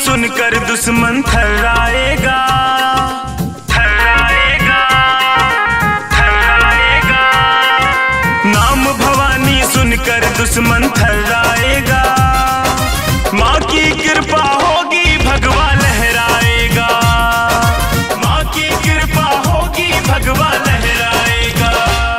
सुनकर दुश्मन थर्राएगा, थर्राएगा, थर्राएगा। नाम भवानी सुनकर दुश्मन थर्राएगा। माँ की कृपा होगी भगवा लहराएगा, माँ की कृपा होगी भगवा लहराएगा।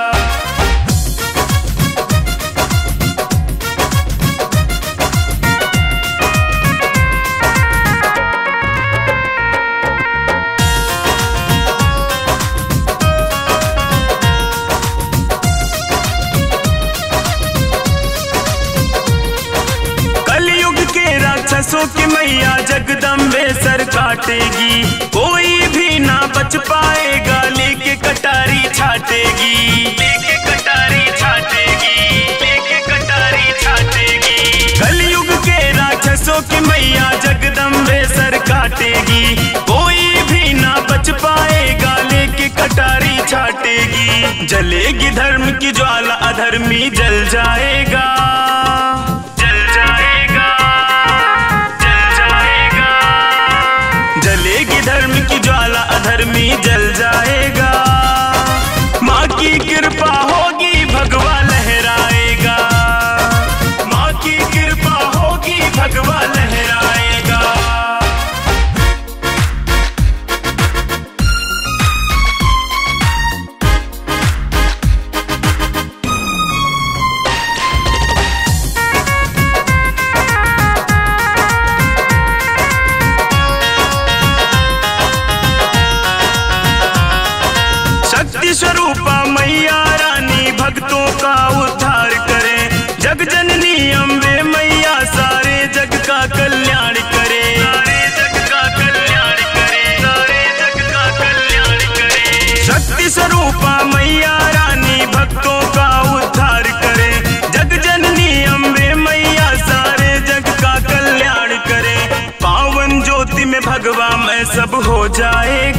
राक्षसों की मैया जगदम्बे सर काटेगी, कोई भी ना बच पाएगा, लेके कटारी छाटेगी, लेके कटारी छाटेगी, लेके कटारी छाटेगी। कलयुग के राक्षसों की मैया जगदम्बे सर काटेगी, कोई भी ना बच पाएगा, लेके कटारी छाटेगी। जलेगी धर्म की ज्वाला, अधर्मी जल जाएगा, जल जाएगा, जलेगी धर्म की ज्वाला, अधर्मी जल जाएगा। माँ की कृपा होगी भगवा लहराएगा, माँ की कृपा होगी भगवा लहराएगा। शक्ति स्वरूपा मैया रानी भक्तों का उद्धार करे, जग जननी अम्बे मैया सारे जग का कल्याण करे, सारे जग का कल्याण करे, सारे जग का कल्याण करे। शक्ति स्वरूपा मैया रानी भक्तों का उद्धार करे, जग जननी अम्बे मैया सारे जग का कल्याण करे। पावन ज्योति में भगवा में सब हो जाएगा,